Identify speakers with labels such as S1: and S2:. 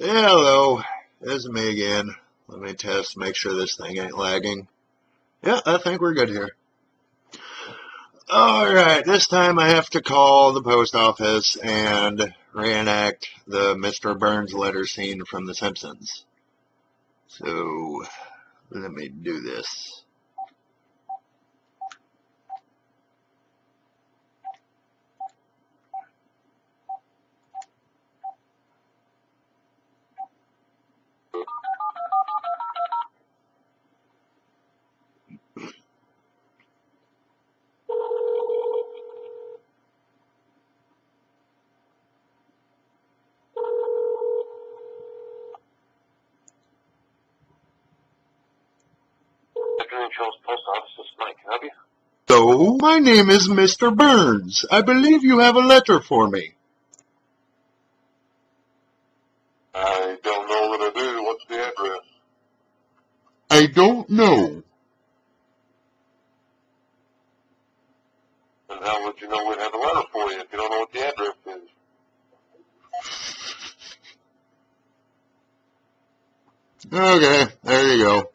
S1: Hello, this is me again. Let me test, make sure this thing ain't lagging. Yeah, I think we're good here. Alright, this time I have to call the post office and reenact the Mr. Burns letter scene from The Simpsons. So, let me do this.
S2: Post office, this is Mike. Can I help you?
S1: So, my name is Mr. Burns. I believe you have a letter for me.
S2: I don't know that I do. What's the address?
S1: I don't know.
S2: And how would you know we'd have a letter for you if you don't know what the address is?
S1: Okay, there you go.